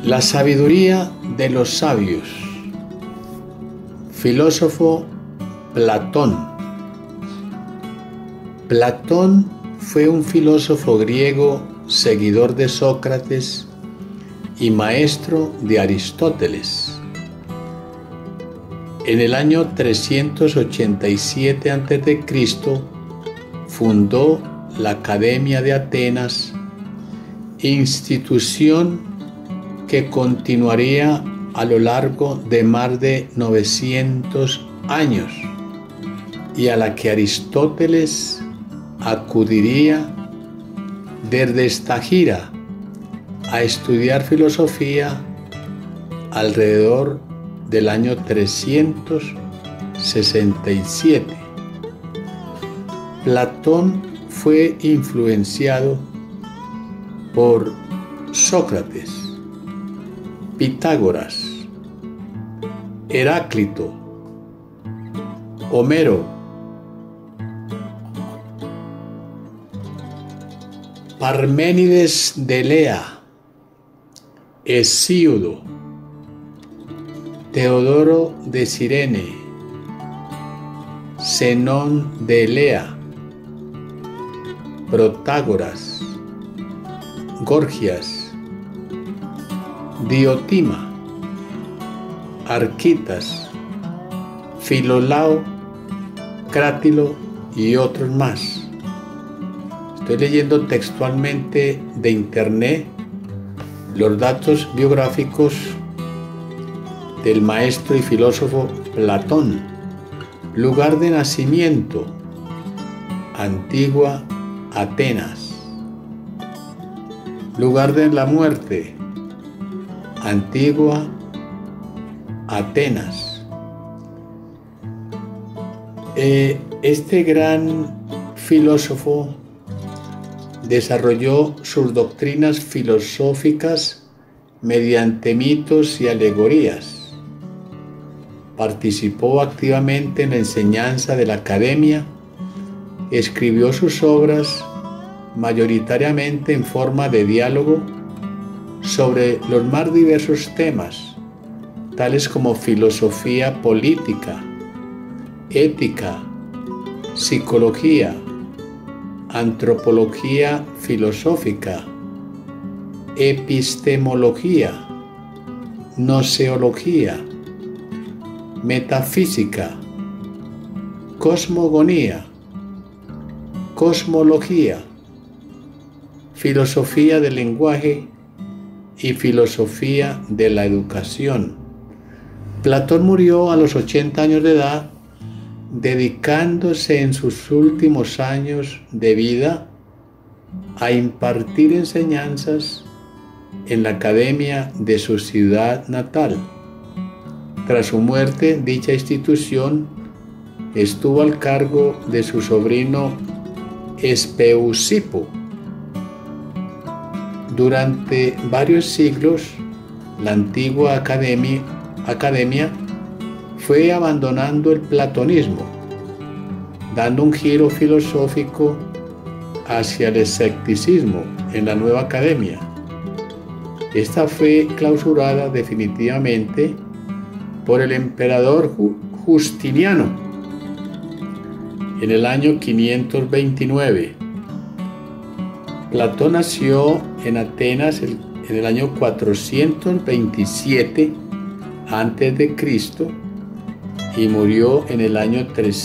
La sabiduría de los sabios. Filósofo Platón. Platón fue un filósofo griego, seguidor de Sócrates y maestro de Aristóteles. En el año 387 a.C. fundó la Academia de Atenas, institución que continuaría a lo largo de más de 900 años y a la que Aristóteles acudiría desde esta gira a estudiar filosofía alrededor del año 367. Platón fue influenciado por Sócrates, Pitágoras, Heráclito, Homero, Parménides de Elea, Hesíodo, Teodoro de Cirene, Zenón de Elea, Protágoras, Gorgias, Diotima, Arquitas, Filolao, Crátilo y otros más. Estoy leyendo textualmente de internet los datos biográficos del maestro y filósofo Platón. Lugar de nacimiento: Antigua Atenas. Lugar de la muerte: Antigua Atenas. Este gran filósofo desarrolló sus doctrinas filosóficas mediante mitos y alegorías. Participó activamente en la enseñanza de la academia. Escribió sus obras mayoritariamente en forma de diálogo sobre los más diversos temas, tales como filosofía política, ética, psicología, antropología filosófica, epistemología, gnoseología, metafísica, cosmogonía, cosmología, filosofía del lenguaje y filosofía de la educación. Platón murió a los 80 años de edad, dedicándose en sus últimos años de vida a impartir enseñanzas en la academia de su ciudad natal. Tras su muerte, dicha institución estuvo al cargo de su sobrino Espeusipo. Durante varios siglos, la antigua academia fue abandonando el platonismo, dando un giro filosófico hacia el escepticismo en la nueva academia. Esta fue clausurada definitivamente por el emperador Justiniano en el año 529. Platón nació en Atenas en el año 427 a.C. y murió en el año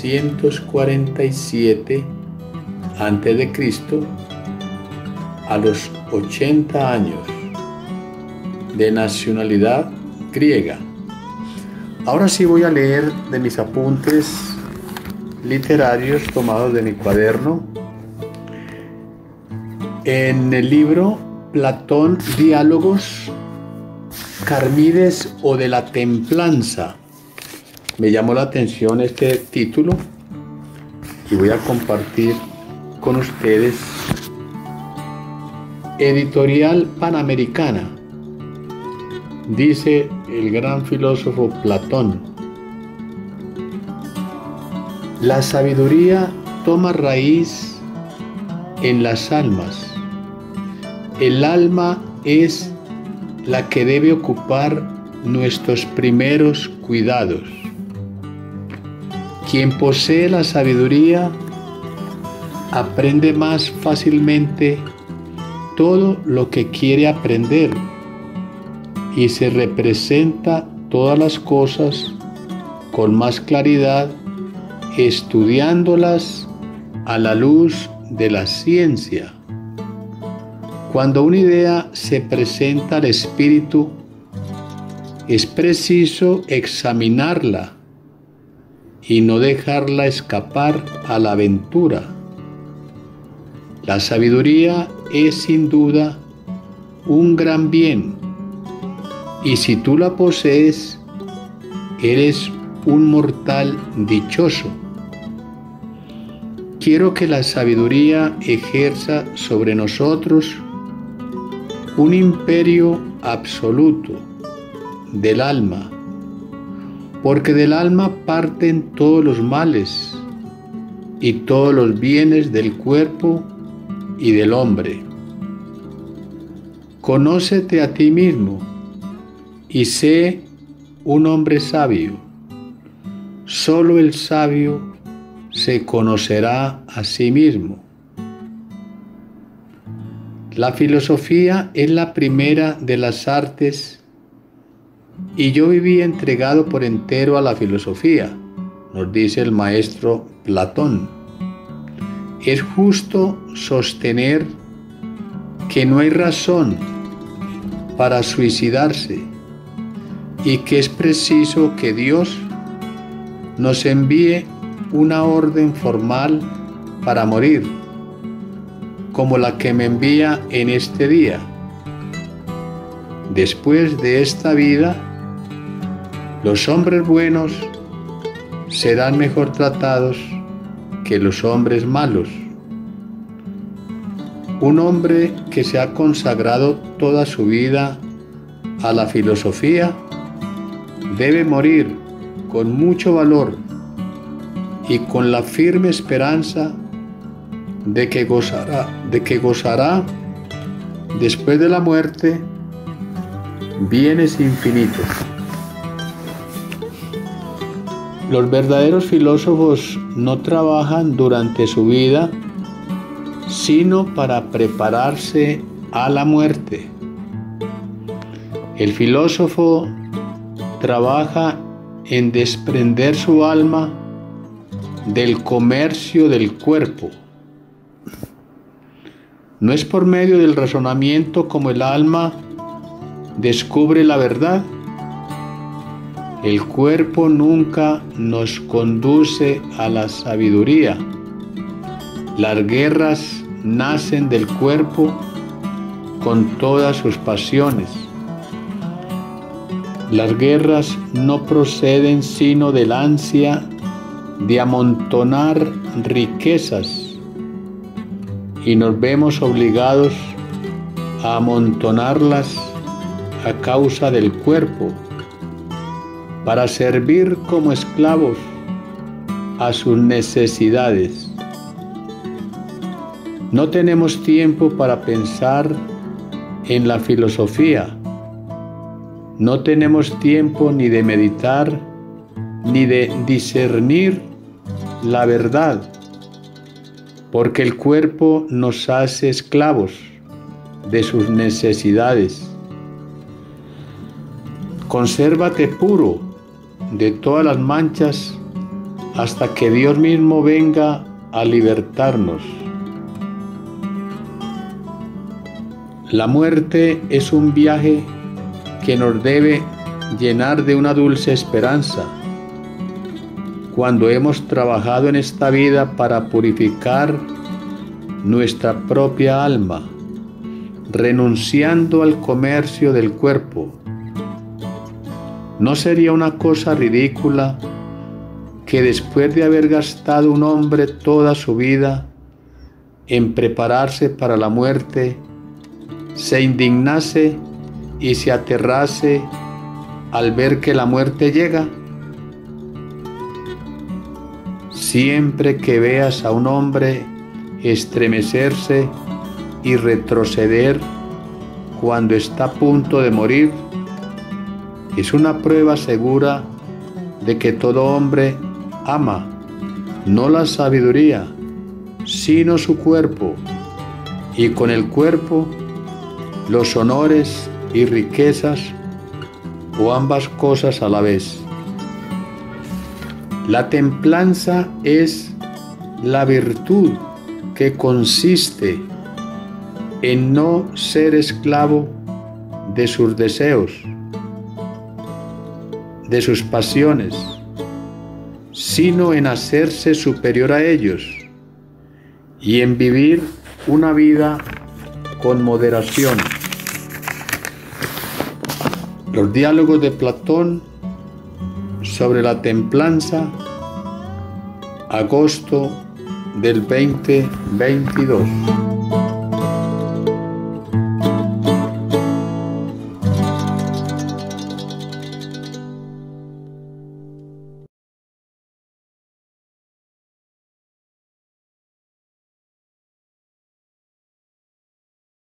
347 a.C. a los 80 años, de nacionalidad griega. Ahora sí voy a leer de mis apuntes literarios tomados de mi cuaderno. En el libro Platón, Diálogos, Carmides o de la Templanza, me llamó la atención este título y voy a compartir con ustedes. Editorial Panamericana. Dice el gran filósofo Platón: la sabiduría toma raíz en las almas. El alma es la que debe ocupar nuestros primeros cuidados. Quien posee la sabiduría aprende más fácilmente todo lo que quiere aprender y se representa todas las cosas con más claridad estudiándolas a la luz de la ciencia. Cuando una idea se presenta al espíritu, es preciso examinarla y no dejarla escapar a la aventura. La sabiduría es sin duda un gran bien, y si tú la posees, eres un mortal dichoso. Quiero que la sabiduría ejerza sobre nosotros un imperio absoluto del alma, porque del alma parten todos los males y todos los bienes del cuerpo y del hombre. Conócete a ti mismo y sé un hombre sabio. Solo el sabio se conocerá a sí mismo. La filosofía es la primera de las artes y yo viví entregado por entero a la filosofía, nos dice el maestro Platón. Es justo sostener que no hay razón para suicidarse y que es preciso que Dios nos envíe una orden formal para morir, como la que me envía en este día. Después de esta vida, los hombres buenos serán mejor tratados que los hombres malos. Un hombre que se ha consagrado toda su vida a la filosofía debe morir con mucho valor y con la firme esperanza de que gozará después de la muerte bienes infinitos. Los verdaderos filósofos no trabajan durante su vida sino para prepararse a la muerte. El filósofo trabaja en desprender su alma del comercio del cuerpo. No es por medio del razonamiento como el alma descubre la verdad. El cuerpo nunca nos conduce a la sabiduría. Las guerras nacen del cuerpo con todas sus pasiones. Las guerras no proceden sino del ansia de amontonar riquezas y nos vemos obligados a amontonarlas a causa del cuerpo, para servir como esclavos a sus necesidades. No tenemos tiempo para pensar en la filosofía. No tenemos tiempo ni de meditar, ni de discernir la verdad, porque el cuerpo nos hace esclavos de sus necesidades. Consérvate puro de todas las manchas hasta que Dios mismo venga a libertarnos. La muerte es un viaje que nos debe llenar de una dulce esperanza. Cuando hemos trabajado en esta vida para purificar nuestra propia alma, renunciando al comercio del cuerpo, ¿no sería una cosa ridícula que después de haber gastado un hombre toda su vida en prepararse para la muerte, se indignase y se aterrase al ver que la muerte llega? Siempre que veas a un hombre estremecerse y retroceder cuando está a punto de morir es una prueba segura de que todo hombre ama no la sabiduría, sino su cuerpo, y con el cuerpo los honores y riquezas, o ambas cosas a la vez. La templanza es la virtud que consiste en no ser esclavo de sus deseos, de sus pasiones, sino en hacerse superior a ellos y en vivir una vida con moderación. Los diálogos de Platón sobre la templanza, agosto del 2022.